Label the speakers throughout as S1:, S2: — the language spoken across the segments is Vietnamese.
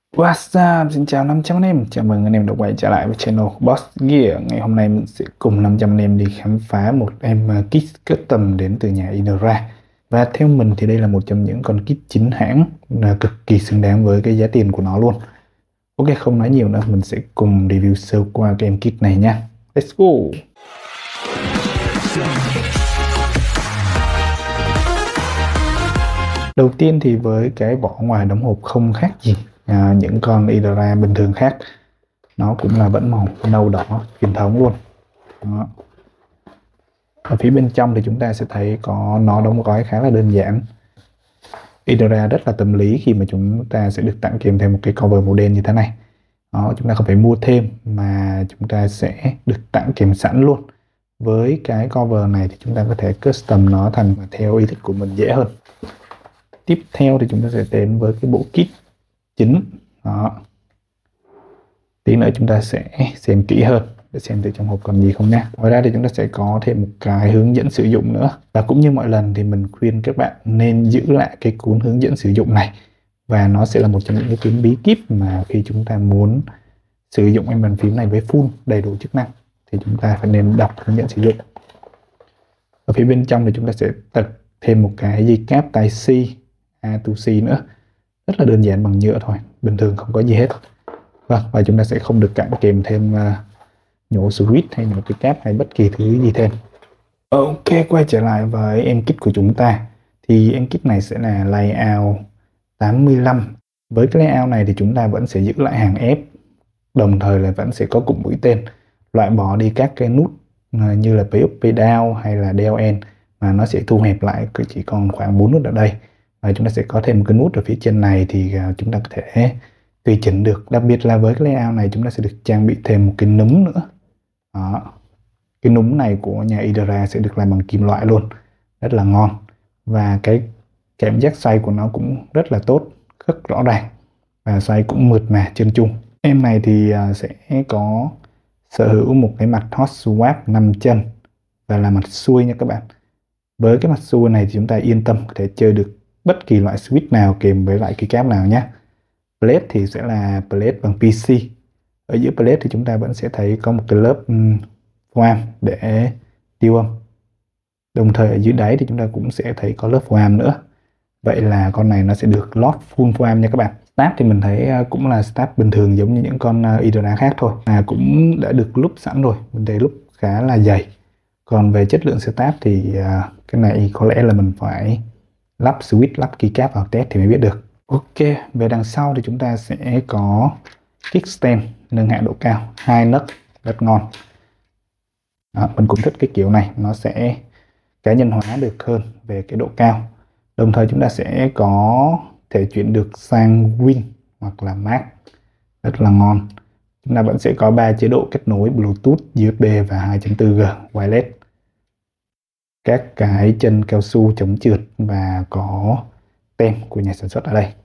S1: What's up? Xin chào 500 anh em. Chào mừng anh em đã quay trở lại với channel Boss Gear. Ngày hôm nay mình sẽ cùng 500 anh em đi khám phá một em kit custom đến từ nhà Inora. Và theo mình thì đây là một trong những con kit chính hãng cực kỳ xứng đáng với cái giá tiền của nó luôn. Ok, không nói nhiều nữa, mình sẽ cùng review sơ qua cái em kit này nha. Let's go! Đầu tiên thì với cái vỏ ngoài đóng hộp không khác gì những con Idora bình thường khác, nó cũng là vẫn màu nâu đỏ truyền thống luôn. Đó. Ở phía bên trong thì chúng ta sẽ thấy nó đóng gói khá là đơn giản. Idora rất là tâm lý khi mà chúng ta sẽ được tặng kèm thêm một cái cover màu đen như thế này. Đó, chúng ta không phải mua thêm mà chúng ta sẽ được tặng kèm sẵn luôn. Với cái cover này thì chúng ta có thể custom nó thành theo ý thích của mình dễ hơn. Tiếp theo thì chúng ta sẽ đến với cái bộ kit chính. Đó. Tí nữa chúng ta sẽ xem kỹ hơn để xem từ trong hộp còn gì không nhé. Ngoài ra thì chúng ta sẽ có thêm một cái hướng dẫn sử dụng nữa. Và cũng như mọi lần thì mình khuyên các bạn nên giữ lại cái cuốn hướng dẫn sử dụng này. Và nó sẽ là một trong những cái cuốn bí kíp mà khi chúng ta muốn sử dụng em bàn phím này với full đầy đủ chức năng thì chúng ta phải nên đọc hướng dẫn sử dụng. Ở phía bên trong thì chúng ta sẽ tập thêm một cái dây cáp Type-C A2C nữa. Rất là đơn giản bằng nhựa thôi, bình thường không có gì hết. Vâng, và chúng ta sẽ không được tặng kèm thêm nhổ switch hay nhổ cái cáp hay bất kỳ thứ gì thêm. Ok, quay trở lại với em kit của chúng ta. Thì em kit này sẽ là layout 85. Với cái layout này thì chúng ta vẫn sẽ giữ lại hàng ép, đồng thời là vẫn sẽ có cụm mũi tên, loại bỏ đi các cái nút như là pay up, pay down hay là DLN, mà nó sẽ thu hẹp lại chỉ còn khoảng 4 nút ở đây. Và chúng ta sẽ có thêm một cái nút ở phía trên này thì chúng ta có thể tùy chỉnh được. Đặc biệt là với cái layout này chúng ta sẽ được trang bị thêm một cái núm nữa. Đó. Cái núm này của nhà Idora sẽ được làm bằng kim loại luôn, rất là ngon. Và cái cảm giác xoay của nó cũng rất là tốt, rất rõ ràng và xoay cũng mượt mà chân trung. Em này thì sẽ có sở hữu một cái mặt hot swap 5 chân và là mặt xuôi nha các bạn. Với cái mặt xuôi này thì chúng ta yên tâm có thể chơi được bất kỳ loại switch nào kèm với lại cái cáp nào nhé. Plate thì sẽ là plate bằng PC. Ở giữa plate thì chúng ta vẫn sẽ thấy có một cái lớp foam để tiêu âm. Đồng thời ở dưới đáy thì chúng ta cũng sẽ thấy có lớp foam nữa. Vậy là con này nó sẽ được lót full foam nha các bạn. Stab thì mình thấy cũng là stab bình thường giống như những con Idora khác thôi. Cũng đã được lúp sẵn rồi. Mình thấy lúp khá là dày. Còn về chất lượng stab thì cái này có lẽ là mình phải lắp switch, lắp keycap vào test thì mới biết được. Ok, về đằng sau thì chúng ta sẽ có kickstand nâng hạ độ cao, 2 nấc rất ngon. Đó, mình cũng thích cái kiểu này, nó sẽ cá nhân hóa được hơn về cái độ cao. Đồng thời chúng ta sẽ có thể chuyển được sang Win hoặc là Max, rất là ngon. Chúng ta vẫn sẽ có 3 chế độ kết nối Bluetooth, USB và 2.4G wireless. Các cái chân cao su chống trượt và có tem của nhà sản xuất ở đây.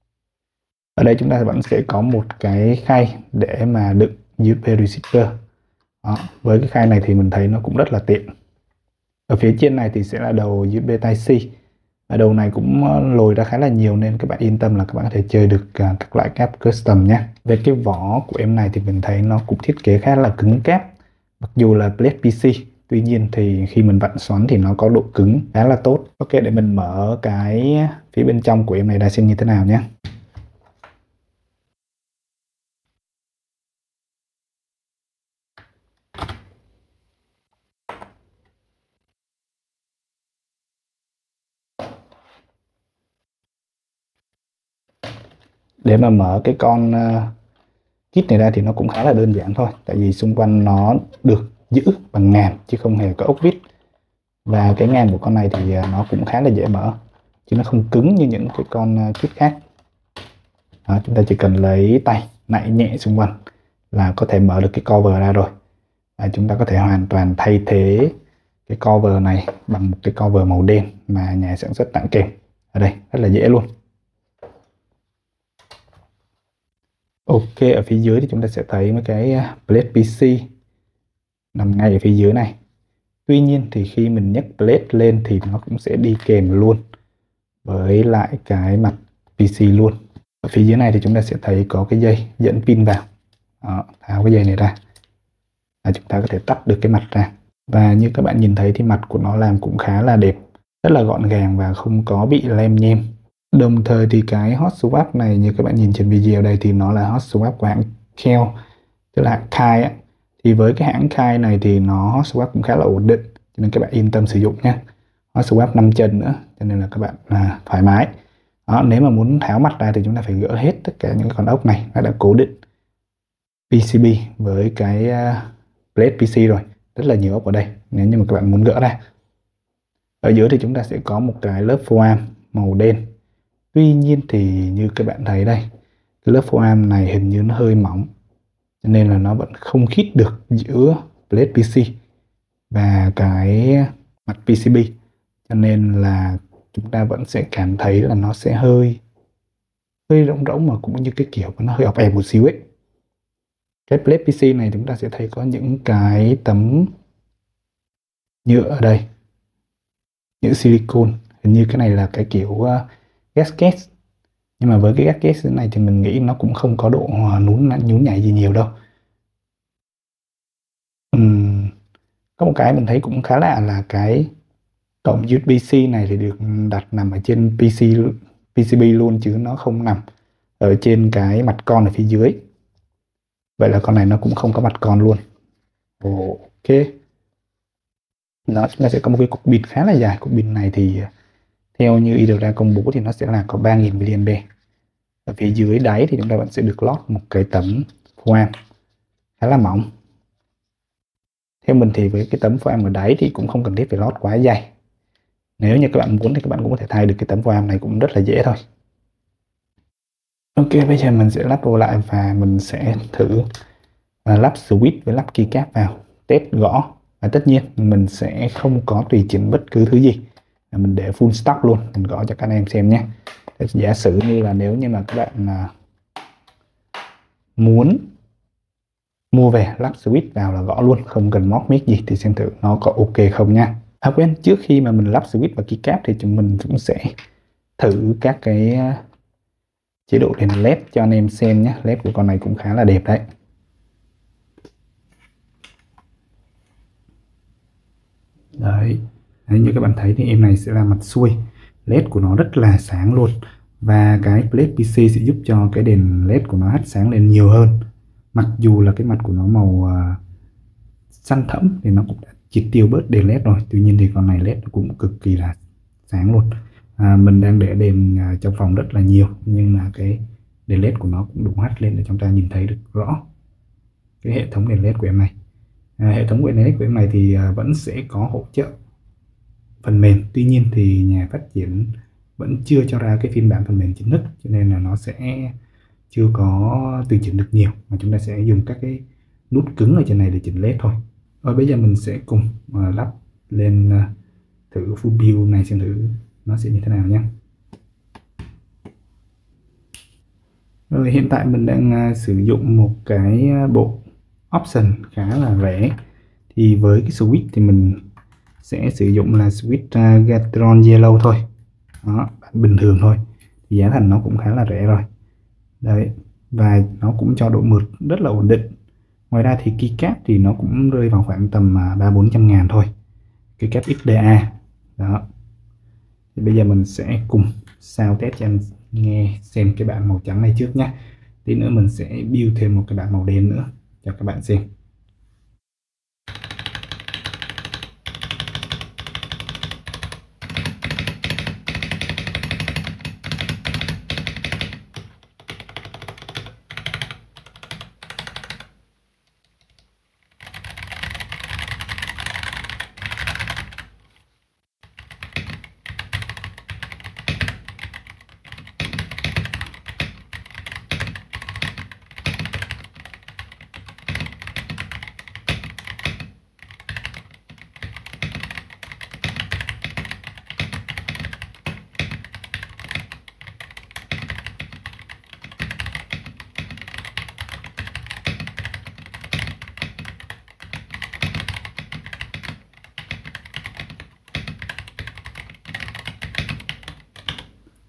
S1: Ở đây chúng ta vẫn sẽ có một cái khay để mà đựng USB receiver. Đó, với cái khay này thì mình thấy nó cũng rất là tiện. Ở phía trên này thì sẽ là đầu USB Type-C. Ở đầu này cũng lồi ra khá là nhiều nên các bạn yên tâm là các bạn có thể chơi được các loại cáp custom nhé. Về cái vỏ của em này thì mình thấy nó cũng thiết kế khá là cứng cáp. Mặc dù là plate PC, tuy nhiên thì khi mình vặn xoắn thì nó có độ cứng khá là tốt. Ok, để mình mở cái phía bên trong của em này ra xem như thế nào nhé. Để mà mở cái con kit này ra thì nó cũng khá là đơn giản thôi. Tại vì xung quanh nó được giữ bằng ngàm chứ không hề có ốc vít. Và cái ngàm của con này thì nó cũng khá là dễ mở, chứ nó không cứng như những cái con kit khác. Đó, chúng ta chỉ cần lấy tay nạy nhẹ xung quanh là có thể mở được cái cover ra rồi. Chúng ta có thể hoàn toàn thay thế cái cover này bằng một cái cover màu đen mà nhà sản xuất tặng kèm. Ở đây rất là dễ luôn. Ok, ở phía dưới thì chúng ta sẽ thấy mấy cái plate PC nằm ngay ở phía dưới này. Tuy nhiên thì khi mình nhấc plate lên thì nó cũng sẽ đi kèm luôn với lại cái mặt PC luôn. Ở phía dưới này thì chúng ta sẽ thấy có cái dây dẫn pin vào. Đó, tháo cái dây này ra là chúng ta có thể tắt được cái mặt ra. Và như các bạn nhìn thấy thì mặt của nó làm cũng khá là đẹp, rất là gọn gàng và không có bị lem nhem. Đồng thời thì cái hot swap này như các bạn nhìn trên video đây thì nó là hot swap của hãng Kell, tức là hãng Kai á. Thì với cái hãng Kai này thì nó hot swap cũng khá là ổn định, cho nên các bạn yên tâm sử dụng nhé. Hot swap 5 chân nữa, cho nên là các bạn thoải mái. Đó, nếu mà muốn tháo mặt ra thì chúng ta phải gỡ hết tất cả những con ốc này, nó đã cố định PCB với cái plate PC rồi, rất là nhiều ốc ở đây nếu như mà các bạn muốn gỡ ra. Ở dưới thì chúng ta sẽ có một cái lớp foam màu đen. Tuy nhiên thì như các bạn thấy đây, cái lớp foam này hình như nó hơi mỏng, cho nên là nó vẫn không khít được giữa plate PC và cái mặt PCB, cho nên là chúng ta vẫn sẽ cảm thấy là nó sẽ hơi rỗng rỗng, mà cũng như cái kiểu nó hơi ọp ẹp một xíu ấy. Cái plate PC này chúng ta sẽ thấy có những cái tấm nhựa ở đây, nhựa silicone. Hình như cái này là cái kiểu gasket, nhưng mà với cái gasket này thì mình nghĩ nó cũng không có độ nhún nhảy gì nhiều đâu. Có một cái mình thấy cũng khá lạ là cái cổng USB-C này thì được đặt nằm ở trên PCB luôn, chứ nó không nằm ở trên cái mặt con ở phía dưới. Vậy là con này nó cũng không có mặt con luôn. Ok, nó sẽ có một cái cục pin khá là dài. Cục pin này thì theo như IDRA công bố thì nó sẽ là có 3000 mAh. Ở phía dưới đáy thì chúng ta vẫn sẽ được lót một cái tấm foam khá là mỏng. Theo mình thì với cái tấm foam ở đáy thì cũng không cần thiết phải lót quá dày. Nếu như các bạn muốn thì các bạn cũng có thể thay được cái tấm foam này cũng rất là dễ thôi. Ok, bây giờ mình sẽ lắp vô lại và mình sẽ thử lắp switch với lắp keycap vào, test gõ. Và tất nhiên mình sẽ không có tùy chỉnh bất cứ thứ gì, mình để full stock luôn, mình gõ cho các anh em xem nhé. Giả sử như là nếu như mà các bạn muốn mua về lắp switch vào là gõ luôn, không cần móc mic gì, thì xem thử nó có ok không nha. Quên, trước khi mà mình lắp switch và keycap thì chúng mình cũng sẽ thử các cái chế độ đèn led cho anh em xem nhé. Led của con này cũng khá là đẹp đấy. Đấy, như các bạn thấy thì em này sẽ là mặt xuôi, led của nó rất là sáng luôn, và cái plate PC sẽ giúp cho cái đèn led của nó hắt sáng lên nhiều hơn. Mặc dù là cái mặt của nó màu xanh thẫm thì nó cũng đã triệt tiêu bớt đèn led rồi, tuy nhiên thì con này led cũng cực kỳ là sáng luôn. Mình đang để đèn trong phòng rất là nhiều, nhưng mà cái đèn led của nó cũng đủ hắt lên để chúng ta nhìn thấy được rõ cái hệ thống đèn led của em này. Hệ thống đèn led của em này thì vẫn sẽ có hỗ trợ phần mềm, tuy nhiên thì nhà phát triển vẫn chưa cho ra cái phiên bản phần mềm chính thức, cho nên là nó sẽ chưa có tùy chỉnh được nhiều, mà chúng ta sẽ dùng các cái nút cứng ở trên này để chỉnh led thôi. Rồi bây giờ mình sẽ cùng lắp lên thử full build này xem thử nó sẽ như thế nào nhé. Rồi hiện tại mình đang sử dụng một cái bộ option khá là rẻ. Thì với cái switch thì mình sẽ sử dụng là switch Gateron Yellow thôi. Đó, bản bình thường thôi. Thì giá thành nó cũng khá là rẻ rồi. Đấy, và nó cũng cho độ mượt rất là ổn định. Ngoài ra thì keycap thì nó cũng rơi vào khoảng tầm 300-400 ngàn thôi. Keycap XDA. Đó. Thì bây giờ mình sẽ cùng sound test cho anh nghe xem cái bản màu trắng này trước nhé. Tí nữa mình sẽ build thêm một cái bản màu đen nữa cho các bạn xem.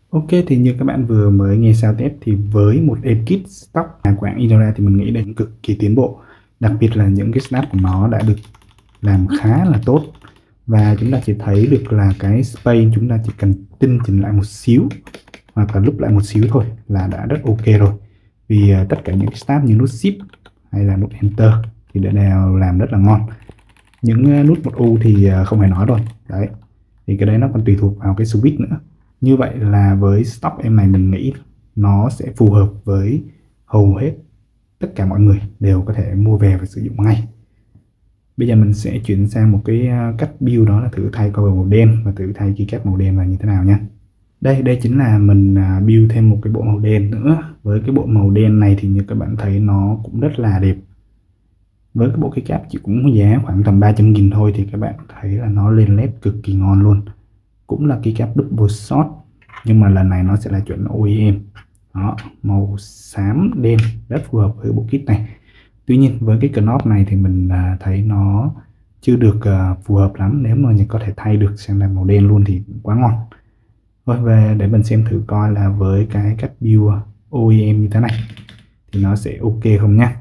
S1: Ok, thì như các bạn vừa mới nghe sao test thì với một em kit stock của hãng Idora thì mình nghĩ là cực kỳ tiến bộ. Đặc biệt là những cái stat của nó đã được làm khá là tốt. Và chúng ta chỉ thấy được là cái space chúng ta chỉ cần tinh chỉnh lại một xíu hoặc là lúc lại một xíu thôi là đã rất ok rồi. Vì tất cả những stat như nút shift hay là nút enter thì đều làm rất là ngon. Những nút một u thì không phải nói rồi. Đấy. Thì cái đấy nó còn tùy thuộc vào cái switch nữa. Như vậy là với stock em này mình nghĩ nó sẽ phù hợp với hầu hết tất cả mọi người đều có thể mua về và sử dụng ngay. Bây giờ mình sẽ chuyển sang một cái cách build, đó là thử thay cover màu đen và thử thay keycap màu đen là như thế nào nha. Đây chính là mình build thêm một cái bộ màu đen nữa. Với cái bộ màu đen này thì như các bạn thấy nó cũng rất là đẹp. Với cái bộ keycap chỉ cũng giá khoảng tầm 300.000 thôi thì các bạn thấy là nó lên led cực kỳ ngon luôn. Cũng là keycap double shot nhưng mà lần này nó sẽ là chuẩn OEM. Đó, màu xám đen rất phù hợp với bộ kit này. Tuy nhiên với cái knob này thì mình thấy nó chưa được phù hợp lắm. Nếu mà có thể thay được sang là màu đen luôn thì quá ngon. Thôi về để mình xem thử coi là với cái cách build OEM như thế này thì nó sẽ ok không nhé.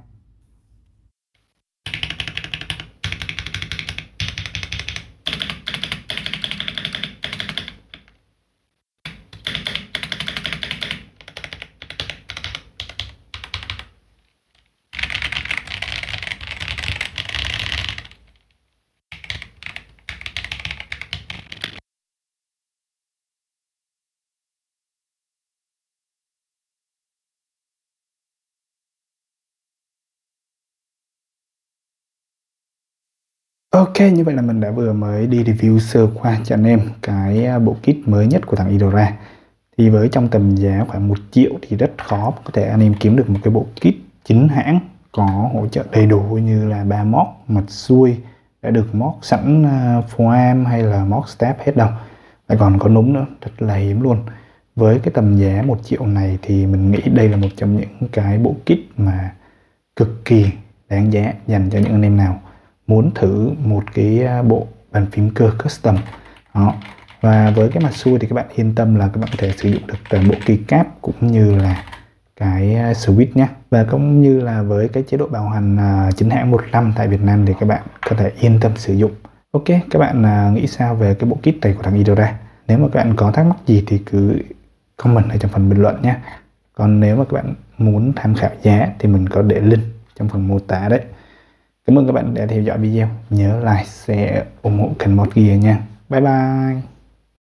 S1: Ok, như vậy là mình đã vừa mới đi review sơ qua cho anh em cái bộ kit mới nhất của thằng Idora. Thì với trong tầm giá khoảng 1 triệu thì rất khó có thể anh em kiếm được một cái bộ kit chính hãng có hỗ trợ đầy đủ như là 3 móc mặt xuôi đã được móc sẵn foam hay là móc step hết đâu. Lại còn có núm nữa, rất là hiếm luôn. Với cái tầm giá 1 triệu này thì mình nghĩ đây là một trong những cái bộ kit mà cực kỳ đáng giá dành cho những anh em nào muốn thử một cái bộ bàn phím cơ custom. Đó. Và với cái mặt xuôi thì các bạn yên tâm là các bạn có thể sử dụng được toàn bộ keycap cũng như là cái switch nhé. Và cũng như là với cái chế độ bảo hành chính hãng 1 năm tại Việt Nam thì các bạn có thể yên tâm sử dụng. Ok, các bạn nghĩ sao về cái bộ kit này của thằng Idora? Nếu mà các bạn có thắc mắc gì thì cứ comment ở trong phần bình luận nhé. Còn nếu mà các bạn muốn tham khảo giá thì mình có để link trong phần mô tả đấy. Cảm ơn các bạn đã theo dõi video. Nhớ like, share, ủng hộ kênh Mod Gear nha. Bye bye.